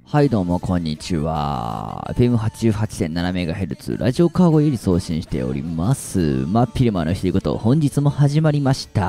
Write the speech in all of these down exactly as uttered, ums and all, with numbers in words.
はいどうもこんにちは。エフエムはちじゅうはちてんななメガヘルツ ラジオカーゴより送信しております。真っ昼間の独り言、本日も始まりました。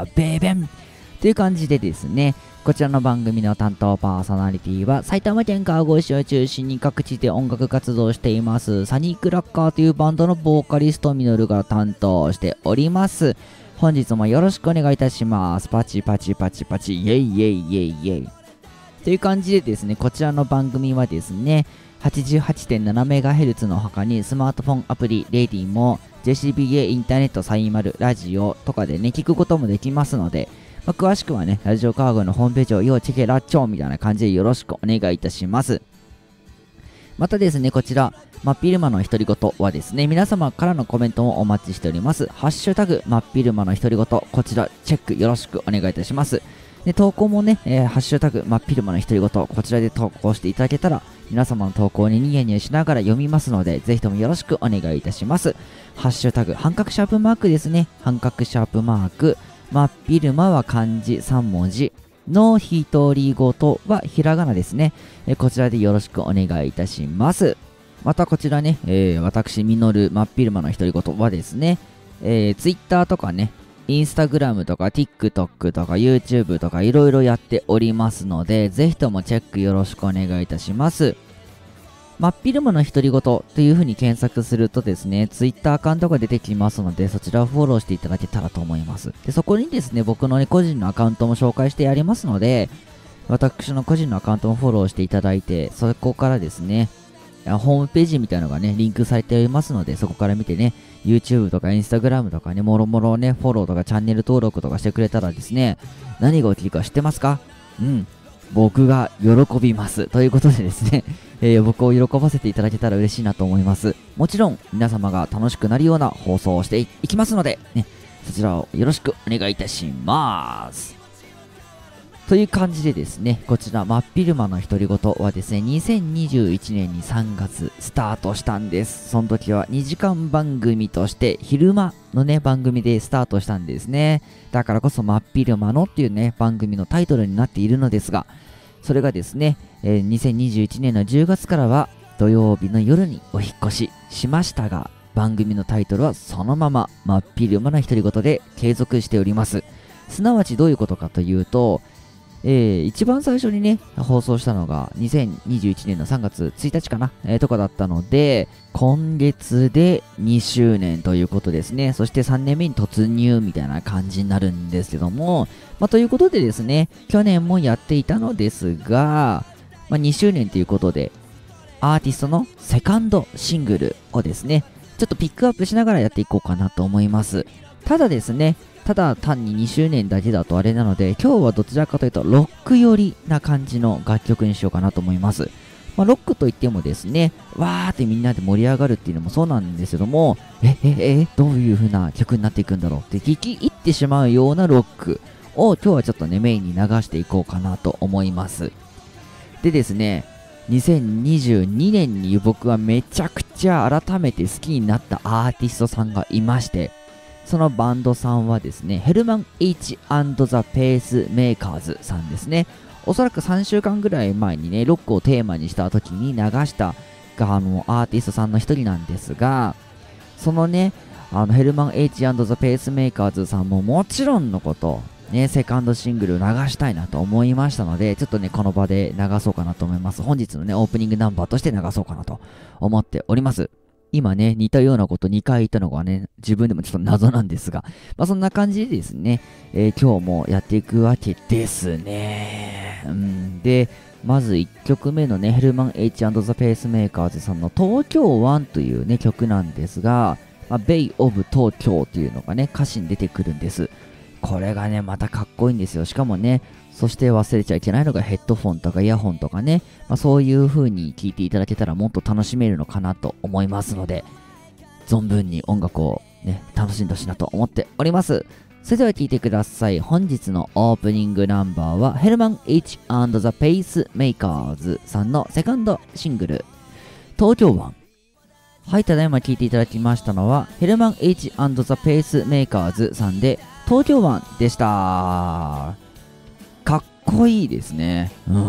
ベーベンという感じでですね、こちらの番組の担当パーソナリティは埼玉県川越市を中心に各地で音楽活動していますサニークラッカーというバンドのボーカリストミノルが担当しております。本日もよろしくお願いいたします。パチパチパチパチイェイイェイイェイイェイという感じでですね、こちらの番組はですね、はちじゅうはちてんななメガヘルツ の他にスマートフォンアプリ、レディも ジェーシービーエー インターネットサインマル、ラジオとかでね、聞くこともできますので、まあ、詳しくはね、ラジオカーゴのホームページを要チェケラッチョーみたいな感じでよろしくお願いいたします。またですね、こちら、真っ昼間の独り言はですね、皆様からのコメントもお待ちしております。ハッシュタグ、真っ昼間の独り言、こちらチェックよろしくお願いいたします。で投稿もね、えー、ハッシュタグ、真っ昼間の独り言、こちらで投稿していただけたら、皆様の投稿にニヤニヤしながら読みますので、ぜひともよろしくお願いいたします。ハッシュタグ、半角シャープマークですね。半角シャープマーク、真っ昼間は漢字さんもんじ、の独り言はひらがなですね。えー、こちらでよろしくお願いいたします。またこちらね、えー、私、ミノル、真っ昼間の独り言はですね、えー、ツイッターとかね、インスタグラムとか TikTok とか YouTube とかいろいろやっておりますので、ぜひともチェックよろしくお願いいたします。真っ昼間の独り言という風に検索するとですね、Twitter アカウントが出てきますので、そちらをフォローしていただけたらと思います。で、そこにですね、僕の、ね、個人のアカウントも紹介してやりますので、私の個人のアカウントもフォローしていただいて、そこからですね、ホームページみたいなのがね、リンクされておりますので、そこから見てね、YouTube とか Instagram とかね、もろもろね、フォローとかチャンネル登録とかしてくれたらですね、何が起きるか知ってますか？うん。僕が喜びます。ということでですね、えー、僕を喜ばせていただけたら嬉しいなと思います。もちろん、皆様が楽しくなるような放送をしていきますので、ね、そちらをよろしくお願いいたします。という感じでですね、こちら真っ昼間の独り言はですね、にせんにじゅういちねんにさんがつスタートしたんです。その時はにじかん番組として昼間のね、番組でスタートしたんですね。だからこそ真っ昼間のっていうね、番組のタイトルになっているのですが、それがですね、えー、にせんにじゅういちねんのじゅうがつからは土曜日の夜にお引っ越ししましたが、番組のタイトルはそのまま真っ昼間の独り言で継続しております。すなわちどういうことかというと、えー、一番最初にね、放送したのがにせんにじゅういちねんのさんがつついたちかな、えー、とかだったので、今月でにしゅうねんということですね。そしてさんねんめに突入みたいな感じになるんですけども、まあ、ということでですね、去年もやっていたのですが、まあ、にしゅうねんということで、アーティストのセカンドシングルをですね、ちょっとピックアップしながらやっていこうかなと思います。ただですね、ただ単ににしゅうねんだけだとあれなので、今日はどちらかというとロック寄りな感じの楽曲にしようかなと思います。まあ、ロックといってもですね、わーってみんなで盛り上がるっていうのもそうなんですけども、え、え、え、どういう風な曲になっていくんだろうって聞き入ってしまうようなロックを今日はちょっとね、メインに流していこうかなと思います。でですね、にせんにじゅうにねんに僕はめちゃくちゃ改めて好きになったアーティストさんがいまして、そのバンドさんはですね、ヘルマン H& ザ・ペースメーカーズさんですね。おそらくさんしゅうかんぐらい前にね、ロックをテーマにした時に流したあのアーティストさんの一人なんですが、そのね、あのヘルマン H& ザ・ペースメーカーズさんももちろんのこと、ね、セカンドシングルを流したいなと思いましたので、ちょっとね、この場で流そうかなと思います。本日のね、オープニングナンバーとして流そうかなと思っております。今ね、似たようなことにかい言ったのがね、自分でもちょっと謎なんですが、まあそんな感じでですね、えー、今日もやっていくわけですね。うん、で、まずいっきょくめのね、ヘルマン H& ザ・ペースメーカーズさんの東京湾というね、曲なんですが、まあ、ベイ・オブ・東京というのがね、歌詞に出てくるんです。これがね、またかっこいいんですよ。しかもね、そして忘れちゃいけないのがヘッドフォンとかイヤホンとかね、まあ、そういう風に聴いていただけたらもっと楽しめるのかなと思いますので、存分に音楽をね、楽しんでほしいなと思っております。それでは聴いてください。本日のオープニングナンバーはヘルマン H& ザ・ペースメーカーズさんのセカンドシングル、東京湾。はい、ただいま聴いていただきましたのはヘルマン H& ザ・ペースメーカーズさんで東京湾でした。かっこいいですね。うん。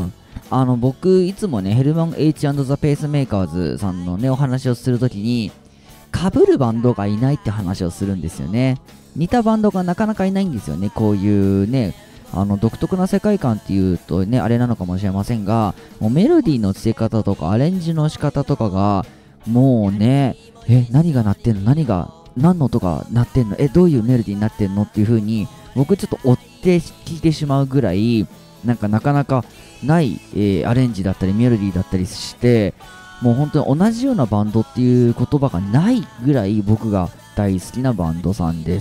あの僕いつもねヘルマン H& ザ・ペースメーカーズさんのねお話をするときに被るバンドがいないって話をするんですよね。似たバンドがなかなかいないんですよね。こういうねあの独特な世界観っていうとねあれなのかもしれませんが、もうメロディーの付け方とかアレンジの仕方とかがもうねえ何が鳴ってんの何が何の音が鳴ってんのえどういうメロディーになってんのっていう風に僕ちょっと追って聞いてしまうぐらいなんかなかなかない、えー、アレンジだったりメロディーだったりして、もう本当に同じようなバンドっていう言葉がないぐらい僕が大好きなバンドさんです。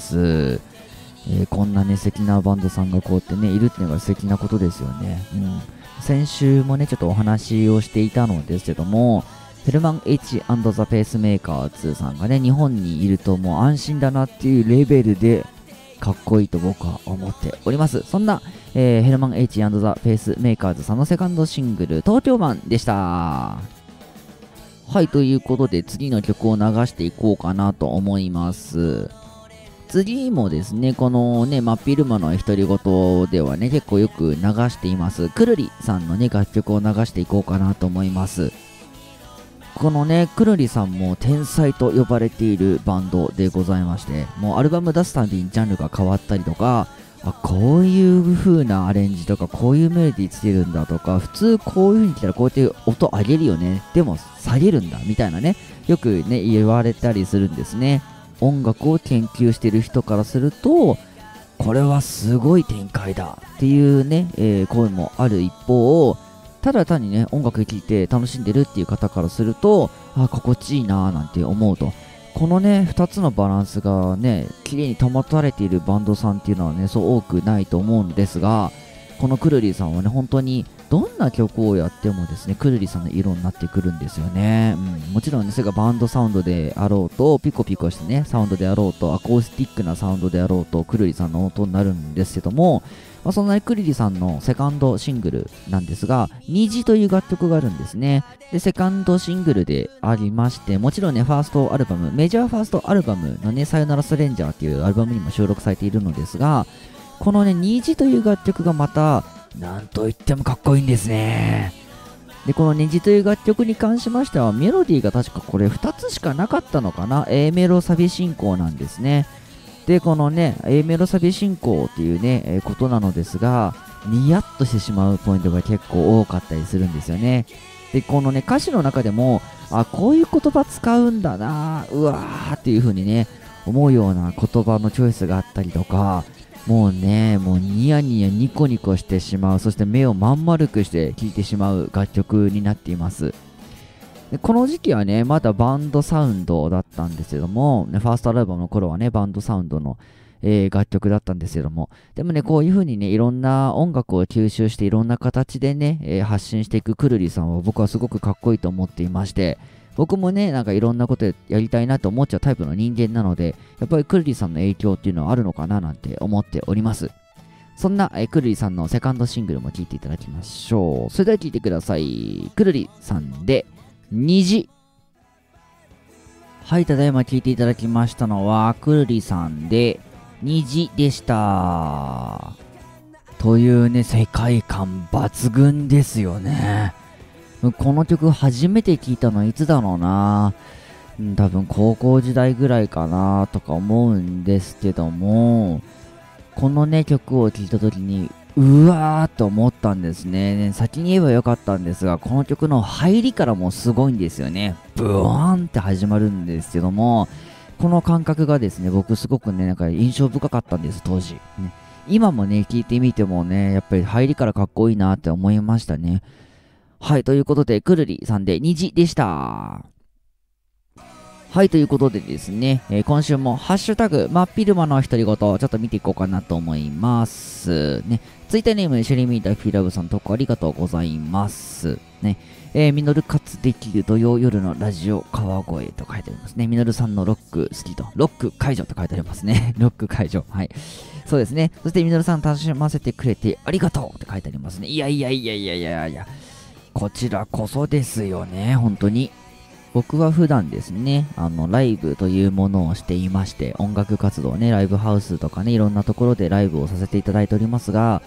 えー、こんなね素敵なバンドさんがこうやってねいるっていうのが素敵なことですよね。うん、先週もねちょっとお話をしていたのですけども、ヘルマン H& ザ・ペースメーカーズさんがね日本にいるともう安心だなっていうレベルでかっこいいと僕は思っております。そんな、えー、ヘルマン H& ザ・ペースメーカーズさんのセカンドシングル東京版でした。はい、ということで次の曲を流していこうかなと思います。次もですねこのね真っ昼間の独り言ではね結構よく流していますくるりさんのね楽曲を流していこうかなと思います。このねくるりさんも天才と呼ばれているバンドでございまして、もうアルバム出すたびにジャンルが変わったりとか、あこういう風なアレンジとかこういうメロディーつけるんだとか、普通こういう風に来たらこうやって音上げるよねでも下げるんだみたいなねよくね言われたりするんですね。音楽を研究してる人からするとこれはすごい展開だっていうね、えー、声もある一方、ただ単にね音楽聴いて楽しんでるっていう方からするとあ心地いいなーなんて思うと、このねふたつのバランスがね綺麗に保たれているバンドさんっていうのはねそう多くないと思うんですが、このくるりさんはね本当にどんな曲をやってもですねくるりさんの色になってくるんですよね。うん、もちろんねそれがバンドサウンドであろうとピコピコしてねサウンドであろうとアコースティックなサウンドであろうとくるりさんの音になるんですけども、まあ、そんなにくるりさんのセカンドシングルなんですが虹という楽曲があるんですね。でセカンドシングルでありまして、もちろんねファーストアルバムメジャーファーストアルバムのねさよならストレンジャーっていうアルバムにも収録されているのですが、このね虹という楽曲がまたなんといってもかっこいいんですね。でこの虹という楽曲に関しましてはメロディーが確かこれふたつしかなかったのかな。 A メロサビ進行なんですね。でこのね A メロサビ進行っていうね、えー、ことなのですがニヤッとしてしまうポイントが結構多かったりするんですよね。でこのね歌詞の中でもあこういう言葉使うんだなうわーっていう風にね思うような言葉のチョイスがあったりとか、もうねもうニヤニヤニコニコしてしまう、そして目をまん丸くして聴いてしまう楽曲になっています。でこの時期はねまだバンドサウンドだったんですけども、ね、ファーストアルバムの頃はねバンドサウンドの、えー、楽曲だったんですけども、でもねこういう風にねいろんな音楽を吸収していろんな形でね、えー、発信していくくるりさんは僕はすごくかっこいいと思っていまして、僕もねなんかいろんなことやりたいなと思っちゃうタイプの人間なので、やっぱりくるりさんの影響っていうのはあるのかななんて思っております。そんな、えー、くるりさんのセカンドシングルも聴いていただきましょう。それでは聴いてください。くるりさんで虹。はい、ただいま聴いていただきましたのはくるりさんで虹でした。というね世界観抜群ですよね。この曲初めて聴いたのいつだろうな、多分高校時代ぐらいかなとか思うんですけども、このね曲を聴いた時にうわーって思ったんですね。先に言えばよかったんですが、この曲の入りからもすごいんですよね。ブワーンって始まるんですけども、この感覚がですね僕すごくねなんか印象深かったんです当時、ね、今もね聴いてみてもねやっぱり入りからかっこいいなって思いましたね。はい、ということでくるりさんで虹でした。はい、ということでですね、えー、今週もハッシュタグ真っ昼間の独り言ちょっと見ていこうかなと思いますね。ツイッターネームシェリミーダフィラブさん投稿ありがとうございますね。えー、ミノル活できる土曜夜のラジオ川越と書いてありますね。ミノルさんのロック好きとロック解除と書いてありますね。ロック解除、はい、そうですね。そしてミノルさん楽しませてくれてありがとうって書いてありますね。いやいやいやいやいやいや、こちらこそですよね。本当に僕は普段ですねあのライブというものをしていまして、音楽活動ねライブハウスとかねいろんなところでライブをさせていただいておりますが、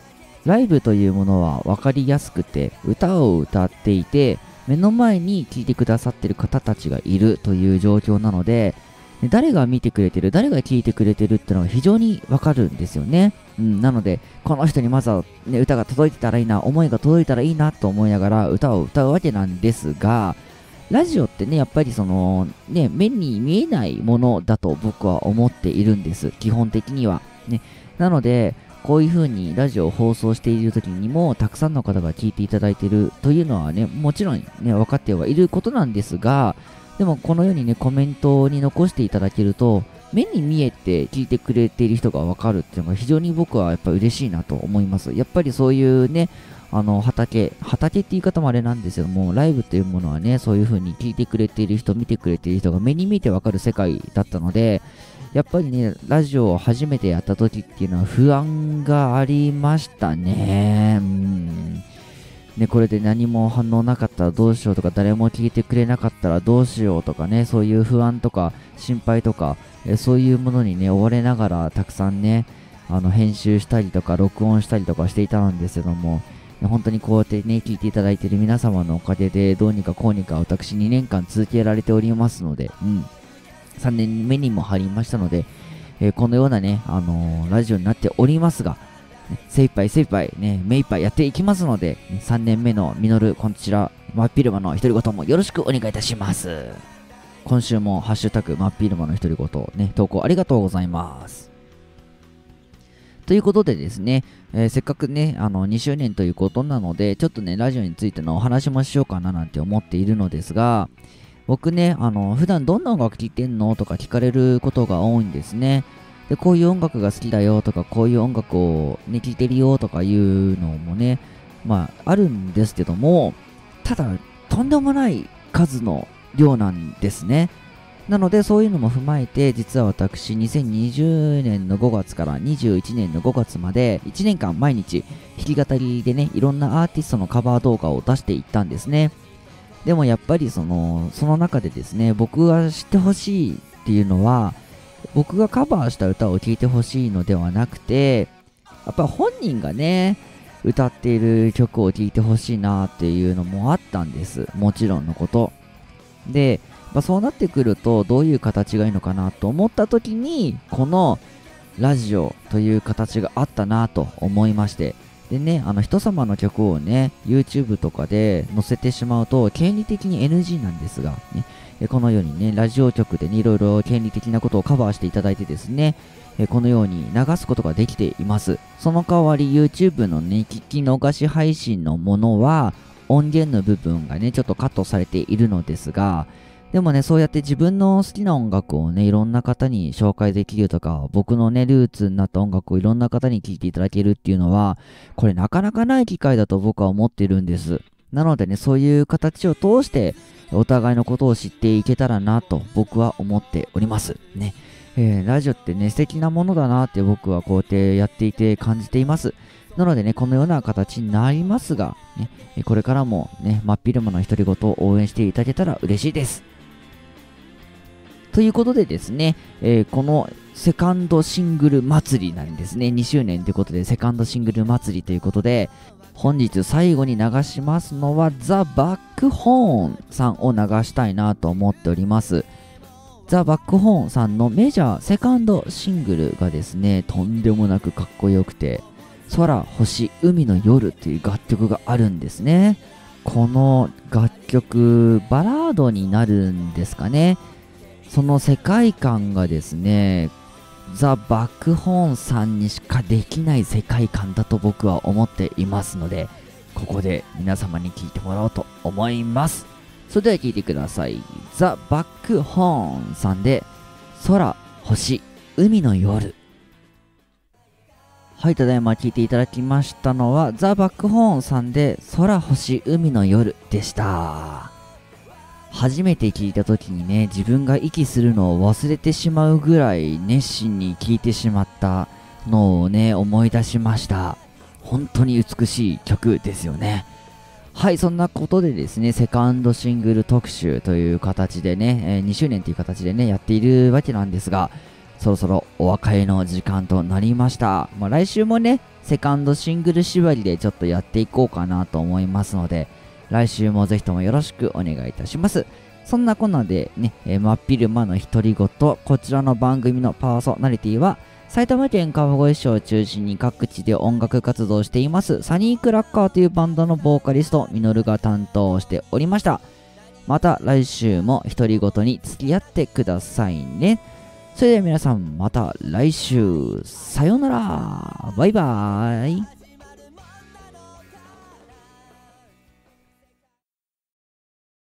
ライブというものは分かりやすくて、歌を歌っていて、目の前に聴いてくださってる方たちがいるという状況なので、誰が見てくれてる、誰が聴いてくれてるっていうのが非常にわかるんですよね。うん、なので、この人にまずは、ね、歌が届いてたらいいな、思いが届いたらいいなと思いながら歌を歌うわけなんですが、ラジオってね、やっぱりその、ね、目に見えないものだと僕は思っているんです。基本的には。ね、なので、こういう風にラジオを放送している時にも、たくさんの方が聞いていただいているというのはね、もちろんね、分かってはいることなんですが、でもこのようにね、コメントに残していただけると、目に見えて聞いてくれている人が分かるっていうのが非常に僕はやっぱ嬉しいなと思います。やっぱりそういうね、あの畑、畑って言い方もあれなんですけども、ライブっていうものはね、そういう風に聞いてくれている人、見てくれている人が目に見えて分かる世界だったので、やっぱりね、ラジオを初めてやった時っていうのは不安がありましたね。うん。ね、これで何も反応なかったらどうしようとか、誰も聞いてくれなかったらどうしようとかね、そういう不安とか心配とか、えそういうものにね、追われながらたくさんね、あの編集したりとか録音したりとかしていたんですけども、本当にこうやってね、聞いていただいている皆様のおかげで、どうにかこうにか私にねんかん続けられておりますので、うん。さんねんめにも入りましたので、えーこのようなね、あのーラジオになっておりますが、ね精一杯精一杯ね、目一杯やっていきますので、ねさんねんめのミノル、こちら、真っ昼間の独り言もよろしくお願いいたします。今週もハッシュタグ真っ昼間の独り言、ね、投稿ありがとうございます。ということでですね、えーせっかくね、あのにしゅうねんということなので、ちょっとね、ラジオについてのお話もしようかななんて思っているのですが、僕ね、あの、普段どんな音楽聴いてんのとか聞かれることが多いんですね。で、こういう音楽が好きだよとか、こういう音楽をね、聴いてるよとかいうのもね、まあ、あるんですけども、ただ、とんでもない数の量なんですね。なので、そういうのも踏まえて、実は私、にせんにじゅうねんのごがつからにじゅういちねんのごがつまで、いちねんかん毎日、弾き語りでね、いろんなアーティストのカバー動画を出していったんですね。でもやっぱりその、その中でですね、僕が知ってほしいっていうのは、僕がカバーした歌を聴いてほしいのではなくて、やっぱ本人がね、歌っている曲を聴いてほしいなっていうのもあったんです。もちろんのこと。で、まあ、そうなってくると、どういう形がいいのかなと思った時に、このラジオという形があったなと思いまして、でね、あの人様の曲をね、YouTube とかで載せてしまうと、権利的に エヌジー なんですが、ね、えこのようにね、ラジオ局でね、いろいろ権利的なことをカバーしていただいてですね、えこのように流すことができています。その代わり YouTube のね、聞き逃し配信のものは、音源の部分がね、ちょっとカットされているのですが、でもね、そうやって自分の好きな音楽をね、いろんな方に紹介できるとか、僕のね、ルーツになった音楽をいろんな方に聴いていただけるっていうのは、これなかなかない機会だと僕は思っているんです。なのでね、そういう形を通して、お互いのことを知っていけたらなと僕は思っております。ね。えー、ラジオってね、素敵なものだなって僕はこうやってやっていて感じています。なのでね、このような形になりますが、ね、これからもね、真っ昼間の独り言を応援していただけたら嬉しいです。ということでですね、えー、このセカンドシングル祭りなんですね。にしゅうねんということで、セカンドシングル祭りということで、本日最後に流しますのは、ザ・バックホーンさんを流したいなと思っております。ザ・バックホーンさんのメジャーセカンドシングルがですね、とんでもなくかっこよくて、空、星、海の夜という楽曲があるんですね。この楽曲、バラードになるんですかね。その世界観がですね、ザ・バックホーンさんにしかできない世界観だと僕は思っていますので、ここで皆様に聴いてもらおうと思います。それでは聴いてください。ザ・バックホーンさんで、空、星、海の夜。はい、ただいま聴いていただきましたのは、ザ・バックホーンさんで、空、星、海の夜でした。初めて聞いた時にね、自分が息するのを忘れてしまうぐらい熱心に聴いてしまったのをね、思い出しました。本当に美しい曲ですよね。はい、そんなことでですね、セカンドシングル特集という形でね、えー、にしゅうねんという形でね、やっているわけなんですが、 そろそろお別れの時間となりました。まあ、来週もね、セカンドシングル縛りでちょっとやっていこうかなと思いますので、来週もぜひともよろしくお願いいたします。そんなこんなでね、えー、真っ昼間の独り言、こちらの番組のパーソナリティは、埼玉県川越市を中心に各地で音楽活動しています、サニークラッカーというバンドのボーカリスト、ミノルが担当しておりました。また来週も独り言に付き合ってくださいね。それでは皆さんまた来週、さようなら、バイバーイ。